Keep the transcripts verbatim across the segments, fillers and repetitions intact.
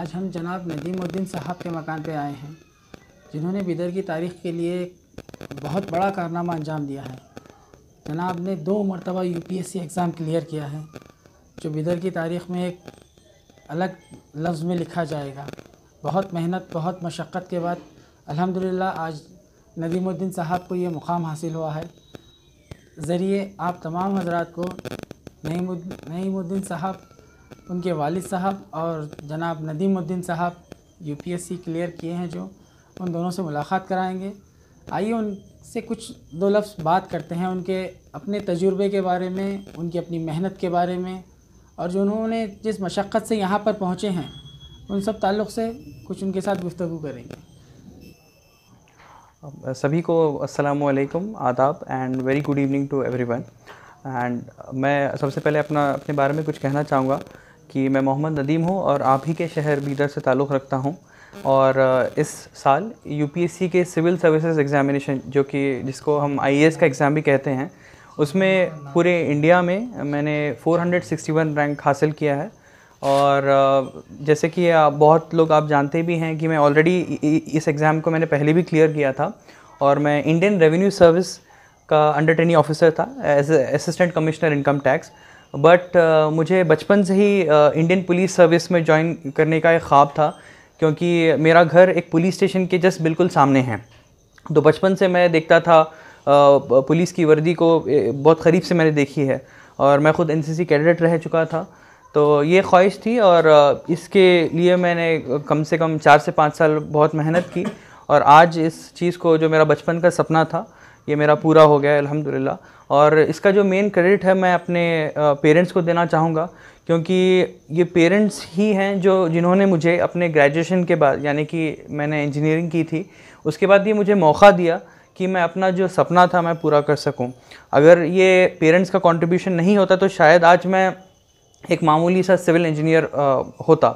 आज हम जनाब नदीमुद्दीन साहब के मकान पे आए हैं, जिन्होंने बिदर की तारीख़ के लिए बहुत बड़ा कारनामा अंजाम दिया है। जनाब ने दो मरतबा यूपीएससी एग्ज़ाम क्लियर किया है, जो बिदर की तारीख़ में एक अलग लफ्ज़ में लिखा जाएगा। बहुत मेहनत, बहुत मशक्क़त के बाद अल्हम्दुलिल्लाह आज नदीमुद्दीन साहब को ये मुक़ाम हासिल हुआ है। ज़रिए आप तमाम हज़रात को नईमुद्दीन साहब, उनके वालिद साहब और जनाब नदीमुद्दीन साहब यूपीएससी क्लियर किए हैं, जो उन दोनों से मुलाक़ात कराएंगे। आइए उनसे कुछ दो लफ्ज़ बात करते हैं, उनके अपने तजुर्बे के बारे में, उनकी अपनी मेहनत के बारे में, और जो उन्होंने जिस मशक्क़त से यहाँ पर पहुँचे हैं उन सब ताल्लुक़ से कुछ उनके साथ गुफ्तगू करेंगे। सभी को अस्सलामु अलैकुम, आदाब and very good evening to everyone. And मैं सबसे पहले अपना अपने बारे में कुछ कहना चाहूँगा कि मैं मोहम्मद नदीम हूँ और आप ही के शहर बीदर से ताल्लुक़ रखता हूँ। और इस साल यूपीएससी के सिविल सर्विसेज एग्ज़ामिनेशन, जो कि जिसको हम आईएएस का एग्ज़ाम भी कहते हैं, उसमें पूरे इंडिया में मैंने चार सौ इकसठ रैंक हासिल किया है। और जैसे कि बहुत लोग आप जानते भी हैं कि मैं ऑलरेडी इस एग्ज़ाम को मैंने पहले भी क्लियर किया था, और मैं इंडियन रेवेन्यू सर्विस का अंडर ट्रेनी ऑफिसर था as assistant commissioner income tax. But uh, मुझे बचपन से ही इंडियन पुलिस सर्विस में ज्वाइन करने का एक ख्वाब था, क्योंकि मेरा घर एक पुलिस स्टेशन के जस्ट बिल्कुल सामने है। तो बचपन से मैं देखता था, uh, पुलिस की वर्दी को बहुत क़रीब से मैंने देखी है, और मैं ख़ुद एनसीसी कैडेट रह चुका था। तो ये ख्वाहिश थी, और इसके लिए मैंने कम से कम चार से पाँच साल बहुत मेहनत की, और आज इस चीज़ को, जो मेरा बचपन का सपना था, ये मेरा पूरा हो गया है अल्हम्दुलिल्लाह। और इसका जो मेन क्रेडिट है मैं अपने पेरेंट्स को देना चाहूँगा, क्योंकि ये पेरेंट्स ही हैं जो जिन्होंने मुझे अपने ग्रेजुएशन के बाद, यानी कि मैंने इंजीनियरिंग की थी, उसके बाद ये मुझे मौका दिया कि मैं अपना जो सपना था मैं पूरा कर सकूं। अगर ये पेरेंट्स का कंट्रीब्यूशन नहीं होता तो शायद आज मैं एक मामूली सा सिविल इंजीनियर होता।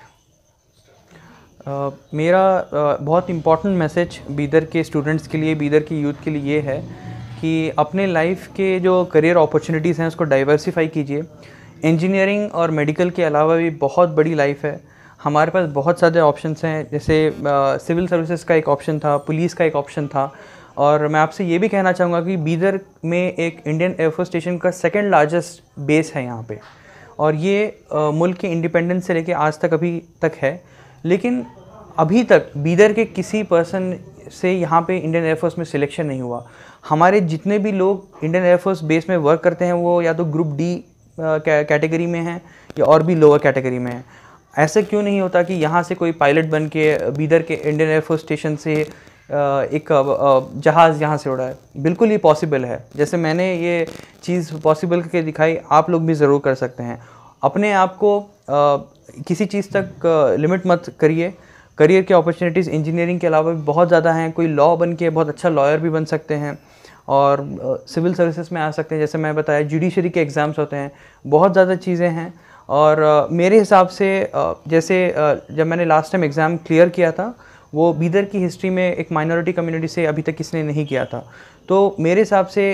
Uh, मेरा uh, बहुत इम्पॉर्टेंट मैसेज बीदर के स्टूडेंट्स के लिए, बीदर के यूथ के लिए ये है कि अपने लाइफ के जो करियर अपॉर्चुनिटीज़ हैं उसको डाइवर्सिफाई कीजिए। इंजीनियरिंग और मेडिकल के अलावा भी बहुत बड़ी लाइफ है, हमारे पास बहुत सारे ऑप्शंस हैं। जैसे सिविल सर्विसेज का एक ऑप्शन था, पुलिस का एक ऑप्शन था, और मैं आपसे ये भी कहना चाहूँगा कि बीदर में एक इंडियन एयरफोर्स स्टेशन का सेकेंड लार्जेस्ट बेस है यहाँ पे, और ये uh, मुल्क के इंडिपेंडेंस से लेके आज तक अभी तक है। लेकिन अभी तक बीदर के किसी पर्सन से यहाँ पे इंडियन एयरफोर्स में सिलेक्शन नहीं हुआ। हमारे जितने भी लोग इंडियन एयरफोर्स बेस में वर्क करते हैं वो या तो ग्रुप डी कैटेगरी में हैं या और भी लोअर कैटेगरी में हैं। ऐसा क्यों नहीं होता कि यहाँ से कोई पायलट बन के बीदर के इंडियन एयरफोर्स स्टेशन से एक जहाज़ यहाँ से उड़ा है? बिल्कुल ही पॉसिबल है। जैसे मैंने ये चीज़ पॉसिबल करके दिखाई, आप लोग भी ज़रूर कर सकते हैं। अपने आप को किसी चीज़ तक लिमिट मत करिए। करियर के अपॉर्चुनिटीज़ इंजीनियरिंग के अलावा भी बहुत ज़्यादा हैं। कोई लॉ बन के बहुत अच्छा लॉयर भी बन सकते हैं, और सिविल सर्विसेज में आ सकते हैं। जैसे मैं बताया, जुडिशरी के एग्ज़ाम्स होते हैं, बहुत ज़्यादा चीज़ें हैं। और uh, मेरे हिसाब से uh, जैसे uh, जब मैंने लास्ट टाइम एग्ज़ाम क्लियर किया था, वो बीदर की हिस्ट्री में एक माइनॉरिटी कम्युनिटी से अभी तक किसी ने नहीं किया था। तो मेरे हिसाब से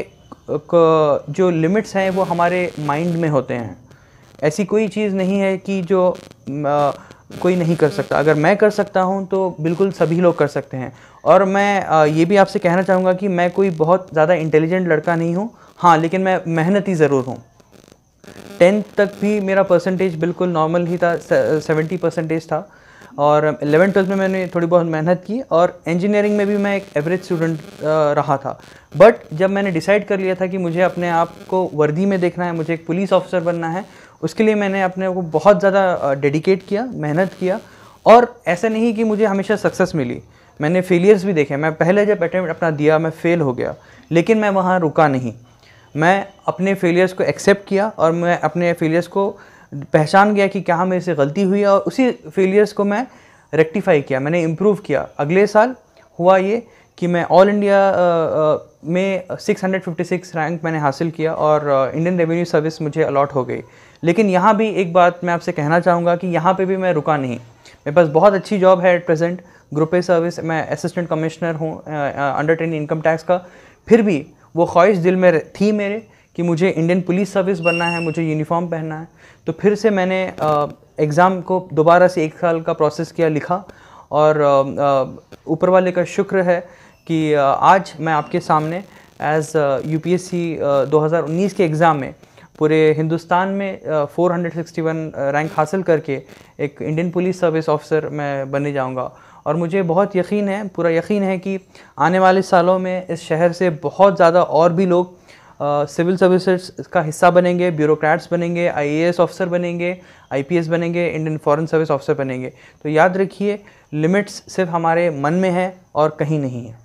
जो लिमिट्स हैं वो हमारे माइंड में होते हैं। ऐसी कोई चीज़ नहीं है कि जो uh, कोई नहीं कर सकता। अगर मैं कर सकता हूं तो बिल्कुल सभी लोग कर सकते हैं। और मैं आ, ये भी आपसे कहना चाहूँगा कि मैं कोई बहुत ज़्यादा इंटेलिजेंट लड़का नहीं हूं, हाँ, लेकिन मैं मेहनती ज़रूर हूं। टेंथ तक भी मेरा परसेंटेज बिल्कुल नॉर्मल ही था, सेवेंटी परसेंटेज था, और एलेवन ट्वेल्थ में मैंने थोड़ी बहुत मेहनत की, और इंजीनियरिंग में भी मैं एक एवरेज स्टूडेंट रहा था। बट जब मैंने डिसाइड कर लिया था कि मुझे अपने आप को वर्दी में देखना है, मुझे एक पुलिस ऑफिसर बनना है, उसके लिए मैंने अपने को बहुत ज़्यादा डेडिकेट किया, मेहनत किया। और ऐसा नहीं कि मुझे हमेशा सक्सेस मिली, मैंने फेलियर्स भी देखे। मैं पहले जब अटेम्प्ट अपना दिया मैं फ़ेल हो गया, लेकिन मैं वहाँ रुका नहीं। मैं अपने फेलियर्स को एक्सेप्ट किया, और मैं अपने फेलियर्स को पहचान गया कि कहाँ मेरे से गलती हुई है, और उसी फेलियर्स को मैं रेक्टिफाई किया, मैंने इम्प्रूव किया। अगले साल हुआ ये कि मैं ऑल इंडिया में six hundred fifty six rank मैंने हासिल किया, और इंडियन रेवेन्यू सर्विस मुझे अलॉट हो गई। लेकिन यहाँ भी एक बात मैं आपसे कहना चाहूँगा कि यहाँ पे भी मैं रुका नहीं। मेरे पास बहुत अच्छी जॉब है at present, group A service, मैं असिस्टेंट कमिश्नर हूँ अंडर ट्रेनी इनकम टैक्स का। फिर भी वो ख्वाहिश दिल में थी मेरे कि मुझे इंडियन पुलिस सर्विस बनना है, मुझे यूनिफॉर्म पहनना है। तो फिर से मैंने एग्ज़ाम को दोबारा से एक साल का प्रोसेस किया, लिखा, और ऊपर वाले का शुक्र है कि आज मैं आपके सामने एज़ यूपीएससी दो हज़ार उन्नीस के एग्ज़ाम में पूरे हिंदुस्तान में चार सौ इकसठ रैंक हासिल करके एक इंडियन पुलिस सर्विस ऑफिसर मैं बनने जाऊंगा। और मुझे बहुत यकीन है, पूरा यकीन है कि आने वाले सालों में इस शहर से बहुत ज़्यादा और भी लोग सिविल सर्विसेज का हिस्सा बनेंगे, ब्यूरोक्रेट्स बनेंगे, आईएएस ऑफिसर बनेंगे, आईपीएस बनेंगे, इंडियन फॉरेन सर्विस ऑफिसर बनेंगे। तो याद रखिए, लिमिट्स सिर्फ हमारे मन में है और कहीं नहीं है।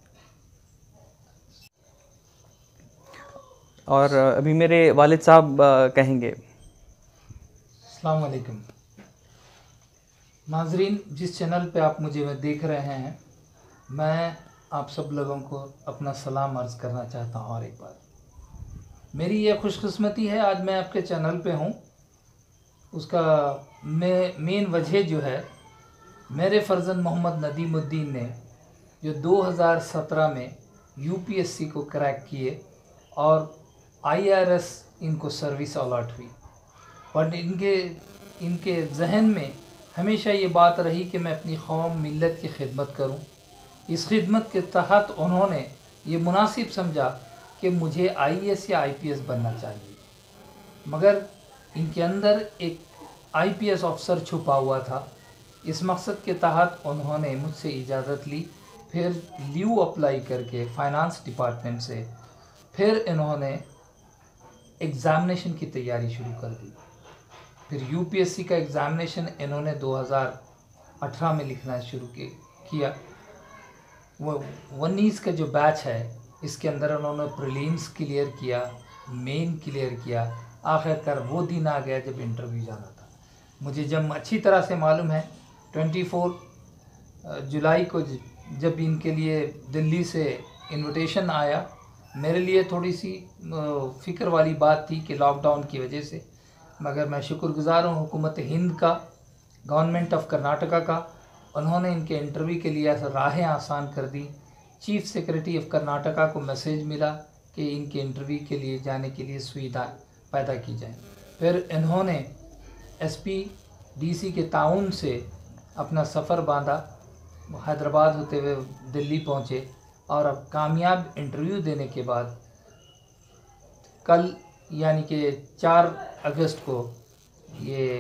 और अभी मेरे वालिद साहब कहेंगे। अस्सलाम वालेकुम नाजरीन, जिस चैनल पे आप मुझे देख रहे हैं, मैं आप सब लोगों को अपना सलाम अर्ज़ करना चाहता हूँ। और एक बार मेरी ये खुशकिस्मती है, आज मैं आपके चैनल पे हूँ। उसका मैं मेन वजह जो है, मेरे फ़र्जंद मोहम्मद नदीमुद्दीन ने जो दो हज़ार सत्रह में यूपीएससी को क्रैक किए और आईआरएस इनको सर्विस अलॉट हुई, बट इनके इनके जहन में हमेशा ये बात रही कि मैं अपनी कौम मिल्लत की खिदमत करूं। इस खिदमत के तहत उन्होंने ये मुनासिब समझा कि मुझे आईएएस या आईपीएस बनना चाहिए, मगर इनके अंदर एक आईपीएस अफसर छुपा हुआ था। इस मकसद के तहत उन्होंने मुझसे इजाज़त ली, फिर लीव अप्लाई करके फाइनेंस डिपार्टमेंट से फिर इन्होंने एग्ज़ामिनेशन की तैयारी शुरू कर दी। फिर यूपीएससी का एग्ज़ामिनेशन इन्होंने दो हज़ार अठारह में लिखना शुरू किया। वो उन्नीस का जो बैच है, इसके अंदर उन्होंने प्रीलिम्स क्लियर किया, मेन क्लियर किया, आखिरकार वो दिन आ गया जब इंटरव्यू जाना था। मुझे जब अच्छी तरह से मालूम है, चौबीस जुलाई को जब इनके लिए दिल्ली से इनविटेशन आया, मेरे लिए थोड़ी सी फ़िक्र वाली बात थी कि लॉकडाउन की वजह से, मगर मैं शुक्रगुज़ार हूँ हुकूमत हिंद का, गवर्नमेंट ऑफ कर्नाटका का। उन्होंने इनके इंटरव्यू के लिए राहें आसान कर दी। चीफ सेक्रेटरी ऑफ कर्नाटका को मैसेज मिला कि इनके इंटरव्यू के लिए जाने के लिए सुविधा पैदा की जाए। फिर इन्होंने एसपी डीसी के ताउन से अपना सफ़र बांधा, हैदराबाद होते हुए दिल्ली पहुँचे और अब कामयाब इंटरव्यू देने के बाद कल यानी कि चार अगस्त को ये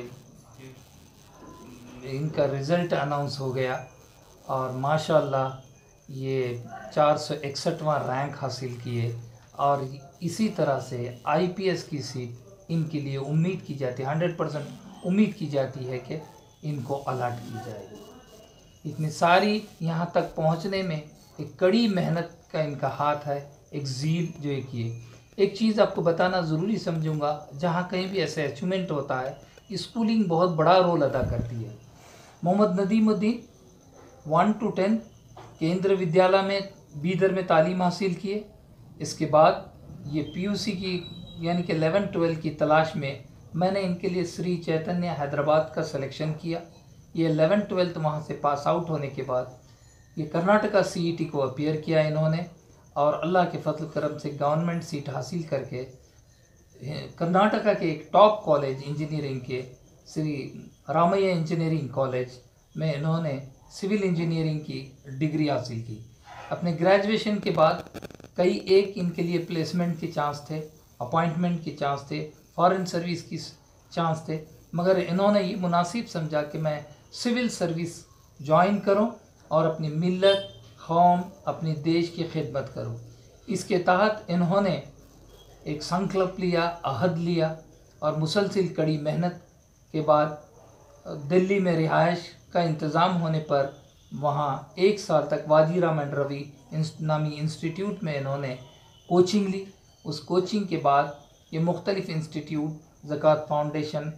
इनका रिज़ल्ट अनाउंस हो गया और माशाल्लाह ये चार सौ इकसठवां रैंक हासिल किए। और इसी तरह से आईपीएस की सीट इनके लिए उम्मीद की जाती है, हंड्रेड परसेंट उम्मीद की जाती है कि इनको अलॉट की जाएगी। इतनी सारी यहाँ तक पहुँचने में एक कड़ी मेहनत का इनका हाथ है, एक ज़ील जो एक ये एक चीज़ आपको बताना ज़रूरी समझूंगा, जहाँ कहीं भी ऐसे अचीवमेंट होता है, स्कूलिंग बहुत बड़ा रोल अदा करती है। Mohammed Nadimuddin one two ten Kendra Vidyalaya में बीदर में तालीम हासिल किए। इसके बाद ये पीयूसी की यानी कि एलेवन ट्वेल्व की तलाश में मैंने इनके लिए श्री चैतन्य हैदराबाद का सिलेक्शन किया। ये एलेवन ट्वेल्थ वहाँ से पास आउट होने के बाद ये कर्नाटका सीईटी को अपीयर किया इन्होंने, और अल्लाह के फजल करम से गवर्नमेंट सीट हासिल करके कर्नाटका के एक टॉप कॉलेज इंजीनियरिंग के श्री रामैया इंजीनियरिंग कॉलेज में इन्होंने सिविल इंजीनियरिंग की डिग्री हासिल की। अपने ग्रेजुएशन के बाद कई एक इनके लिए प्लेसमेंट के चांस थे, अपॉइंटमेंट के चांस थे, फॉरेन सर्विस की चांस थे, मगर इन्होंने ये मुनासिब समझा कि मैं सिविल सर्विस ज्वाइन करूं और अपनी मिल्लत, कौम, अपने देश की खिदमत करूं। इसके तहत इन्होंने एक संकल्प लिया, अहद लिया और मुसलसिल कड़ी मेहनत के बाद दिल्ली में रिहाइश का इंतज़ाम होने पर वहाँ एक साल तक वाजीराम एंड रवि नामी इंस्टीट्यूट में इन्होंने कोचिंग ली। उस कोचिंग के बाद ये मुख्तलिफ़ इंस्टीट्यूट, ज़कात फाउंडेशन,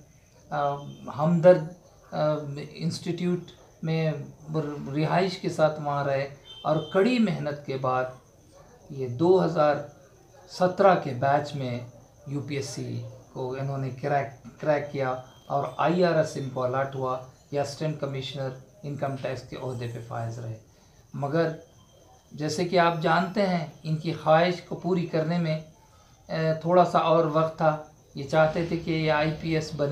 हमदर्द इंस्टीट्यूट में रिहाइश के साथ वहाँ रहे और कड़ी मेहनत के बाद ये दो हज़ार सत्रह के बैच में यूपीएससी को इन्होंने क्रैक क्रैक किया और आईआरएस इनको अलॉट हुआ या असिस्टेंट कमिश्नर इनकम टैक्स के ओहदे पे फायज रहे। मगर जैसे कि आप जानते हैं, इनकी ख्वाहिश को पूरी करने में थोड़ा सा और वक्त था। ये चाहते थे कि ये आईपीएस बने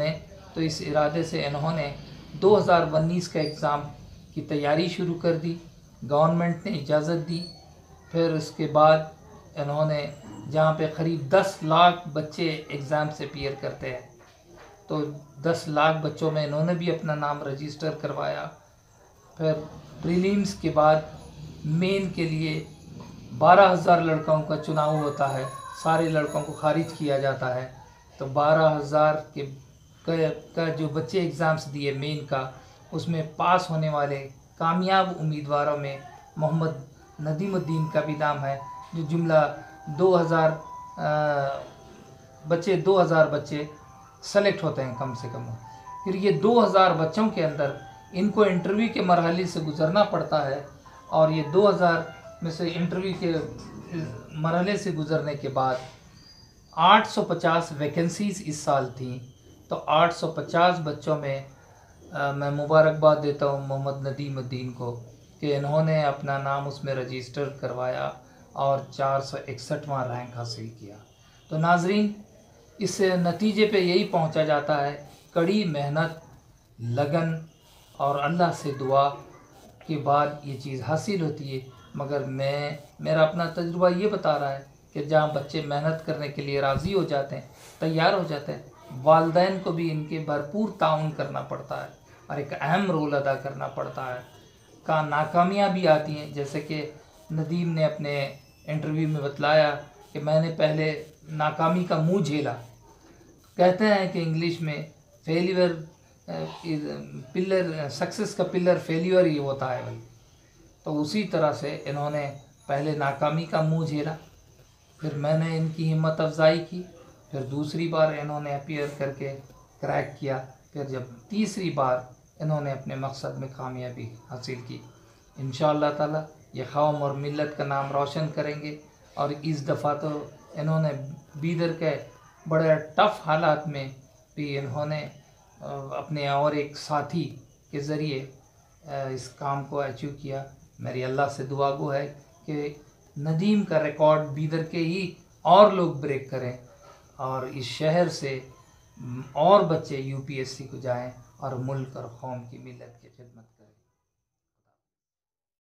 तो इस इरादे से इन्होंने दो हज़ार उन्नीस का एग्ज़ाम की तैयारी शुरू कर दी। गवर्नमेंट ने इजाज़त दी। फिर उसके बाद इन्होंने जहाँ पे क़रीब दस लाख बच्चे एग्ज़ाम से अपीयर करते हैं, तो दस लाख बच्चों में इन्होंने भी अपना नाम रजिस्टर करवाया। फिर प्रीलिम्स के बाद मेन के लिए बारह हज़ार लड़कों का चुनाव होता है, सारे लड़कों को खारिज किया जाता है। तो बारह हज़ार के का जो बच्चे एग्ज़ाम्स दिए मेन का, उसमें पास होने वाले कामयाब उम्मीदवारों में मोहम्मद नदीमुद्दीन का भी नाम है, जो जुमला दो हज़ार बच्चे दो हज़ार बच्चे सेलेक्ट होते हैं कम से कम। फिर ये दो हज़ार बच्चों के अंदर इनको इंटरव्यू के मरहले से गुज़रना पड़ता है, और ये दो हज़ार में से इंटरव्यू के मरहले से गुज़रने के बाद आठ सौ पचास वैकेंसीज़ इस साल थी। तो आठ सौ पचास बच्चों में आ, मैं मुबारकबाद देता हूँ मोहम्मद नदीमुद्दीन को कि इन्होंने अपना नाम उसमें रजिस्टर करवाया और चार सौ इकसठवां रैंक हासिल किया। तो नाजरीन, इस नतीजे पे यही पहुंचा जाता है, कड़ी मेहनत, लगन और अल्लाह से दुआ के बाद ये चीज़ हासिल होती है। मगर मैं मेरा अपना तजुर्बा ये बता रहा है कि जहाँ बच्चे मेहनत करने के लिए राज़ी हो जाते हैं, तैयार हो जाते हैं, वालिदैन को भी इनके भरपूर ताउन करना पड़ता है और एक अहम रोल अदा करना पड़ता है। का नाकामियाँ भी आती हैं, जैसे कि नदीम ने अपने इंटरव्यू में बतलाया कि मैंने पहले नाकामी का मुँह झेला। कहते हैं कि इंग्लिश में फेलियर पिलर, सक्सेस का पिलर फेलियर ही होता है भाई। तो उसी तरह से इन्होंने पहले नाकामी का मुँह झेला, फिर मैंने इनकी हिम्मत अफजाई की, फिर दूसरी बार इन्होंने अपीयर करके क्रैक किया, फिर जब तीसरी बार इन्होंने अपने मकसद में कामयाबी हासिल की। इंशाअल्लाह ताला ये कौम और मिल्लत का नाम रोशन करेंगे। और इस दफ़ा तो इन्होंने बीदर के बड़े टफ़ हालात में भी इन्होंने अपने और एक साथी के ज़रिए इस काम को अचीव किया। मेरी अल्लाह से दुआ गो है कि नदीम का रिकॉर्ड बीदर के ही और लोग ब्रेक करें और इस शहर से और बच्चे यूपीएससी को जाएं और मुल्क और कौम की मिल्लत की खिदमत करें।